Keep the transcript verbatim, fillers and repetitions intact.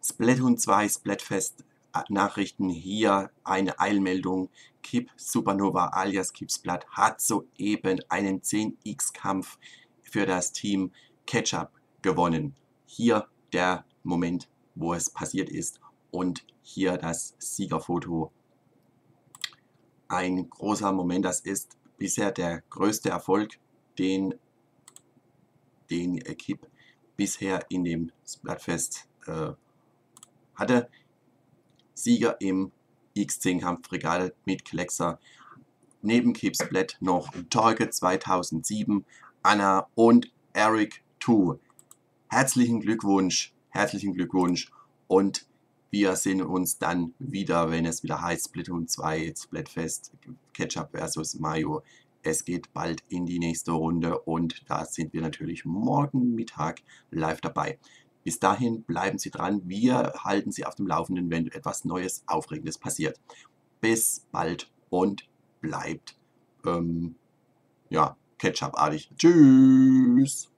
Splatoon zwei Splatfest Nachrichten. Hier eine Eilmeldung. Kip Supernova alias Kip Splat hat soeben einen zehn X Kampf für das Team Ketchup gewonnen. Hier der Moment, wo es passiert ist, und hier das Siegerfoto. Ein großer Moment, das ist bisher der größte Erfolg, den, den Kip bisher in dem Splatfest äh, hatte. Sieger im X zehn Kampfregal mit Kleckser. Neben Kip Splat noch Torge zweitausendsieben, Anna und Eric zwei. Herzlichen Glückwunsch, herzlichen Glückwunsch, und wir sehen uns dann wieder, wenn es wieder heißt Splatoon zwei Splatfest Ketchup versus Mayo. Es geht bald in die nächste Runde und da sind wir natürlich morgen Mittag live dabei. Bis dahin bleiben Sie dran, wir halten Sie auf dem Laufenden, wenn etwas Neues, Aufregendes passiert. Bis bald und bleibt ähm, ja, Ketchup-artig. Tschüss!